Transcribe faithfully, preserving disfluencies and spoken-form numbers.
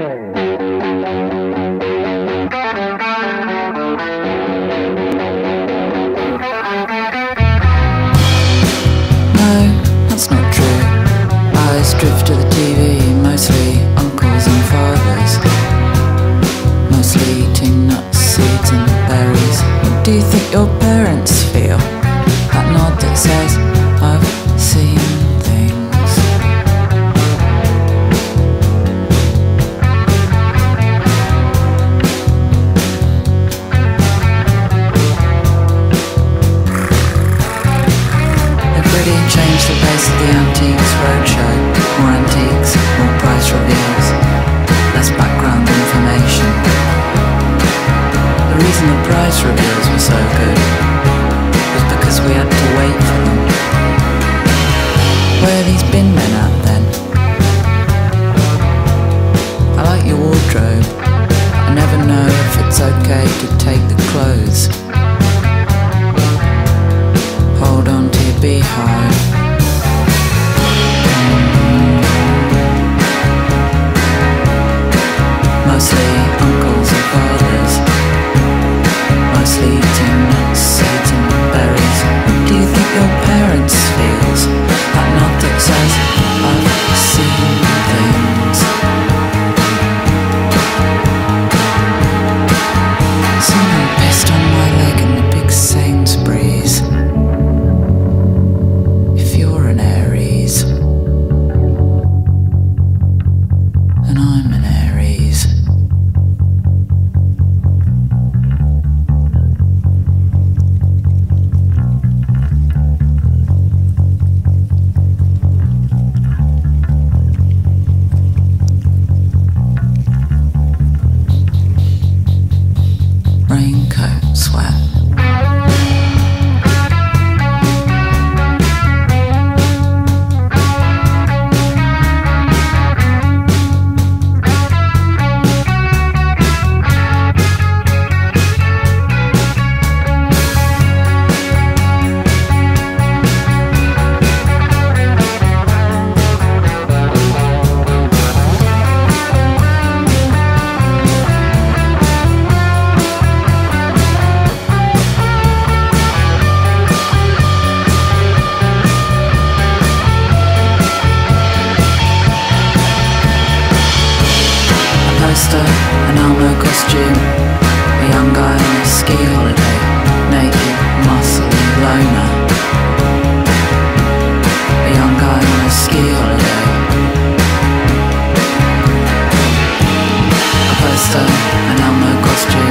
That's not true. Eyes drift to the T V, mostly uncles and fathers, mostly eating nuts, seeds and berries. What do you think your parents feel? That nod that says, I've seen things. They've really changed the pace of the Antiques Roadshow. More antiques, more price reveals, less background information. The reason the price reveals were so good was because we had to wait for them. Where are these bin men at then? I like your wardrobe. I never know if it's okay to take the clothes. Hold on to your beehive. Mostly uncles and fathers, mostly eating nuts, seeds and berries. What do you think your parents feels? That nod that says, I've seen things. Someone pissed on my leg in the big Sainsbury's. If you're an Aries, and I'm an Aries. Raincoat sweat. An Elmo costume, a young guy on a ski holiday, naked, muscly loner. A young guy on a ski holiday. A poster, an Elmo costume.